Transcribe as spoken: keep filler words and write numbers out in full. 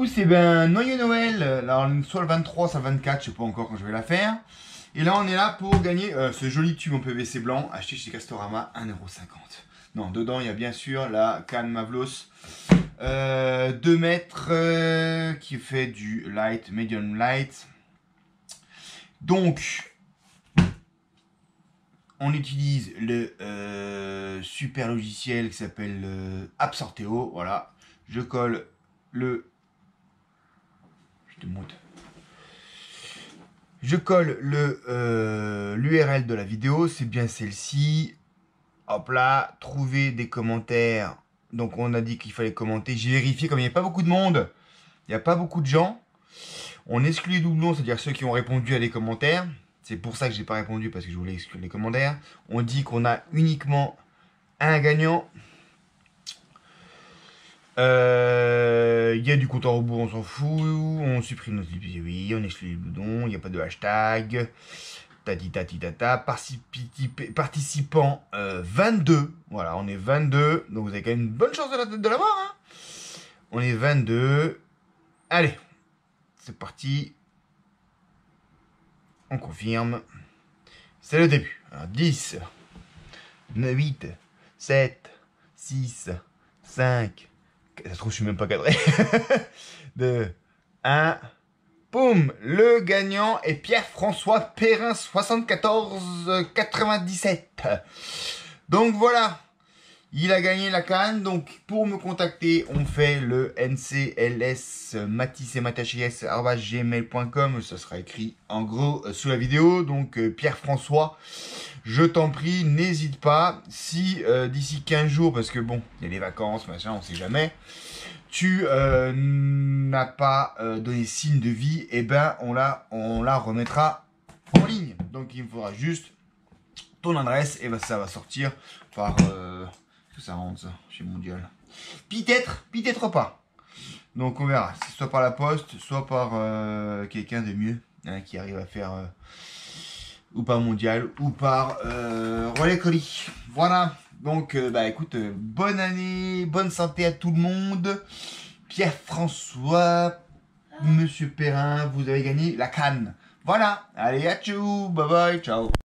pousse, et ben Noyau Noël. Alors, soit le vingt-trois, soit le vingt-quatre, je sais pas encore quand je vais la faire. Et là, on est là pour gagner euh, ce joli tube en P V C blanc acheté chez Castorama, un euro cinquante. Non, dedans, il y a bien sûr la canne Mavlos euh, deux mètres euh, qui fait du light, medium light. Donc, on utilise le euh, super logiciel qui s'appelle euh, Absorteo. Voilà, je colle le. Je te montre. Je colle le euh, l'U R L de la vidéo, c'est bien celle-ci. Hop là, trouver des commentaires. Donc on a dit qu'il fallait commenter. J'ai vérifié, comme il n'y a pas beaucoup de monde, il n'y a pas beaucoup de gens. On exclut les doublons, c'est-à-dire ceux qui ont répondu à des commentaires. C'est pour ça que j'ai pas répondu, parce que je voulais exclure les commentaires. On dit qu'on a uniquement un gagnant. Euh, Il y a du compte à rebours, on s'en fout. On supprime nos oui, on exclut les doublons. Il n'y a pas de hashtag. Tati tati tata. Participants euh, vingt-deux. Voilà, on est vingt-deux. Donc vous avez quand même une bonne chance de l'avoir. La, hein. On est vingt-deux. Allez, c'est parti. On confirme. C'est le début. Alors, dix, neuf, huit, sept, six, cinq. Ça se trouve, je suis même pas cadré. deux, un. Boum. Le gagnant est Pierre-François Perrin, soixante-quatorze quatre-vingt-dix-sept. Donc voilà. Il a gagné la canne. Donc pour me contacter, on fait le N C L S matisse arobase gmail point com. Ça sera écrit en gros euh, sous la vidéo. Donc euh, Pierre-François, je t'en prie, n'hésite pas. Si euh, d'ici quinze jours, parce que bon, il y a les vacances, machin, on sait jamais, tu euh, n'as pas euh, donné signe de vie, et eh ben on la, on la remettra en ligne. Donc il me faudra juste ton adresse, et ben ça va sortir par... Euh, que ça rentre ça chez Mondial. Peut-être, peut-être pas. Donc on verra. C'est soit par la poste, soit par euh, quelqu'un de mieux, hein, qui arrive à faire euh, ou par Mondial, ou par euh, Relais Colis. Voilà. Donc euh, bah écoute, euh, bonne année, bonne santé à tout le monde. Pierre-François, Monsieur Perrin, vous avez gagné la canne. Voilà. Allez, à tchou, bye bye, ciao.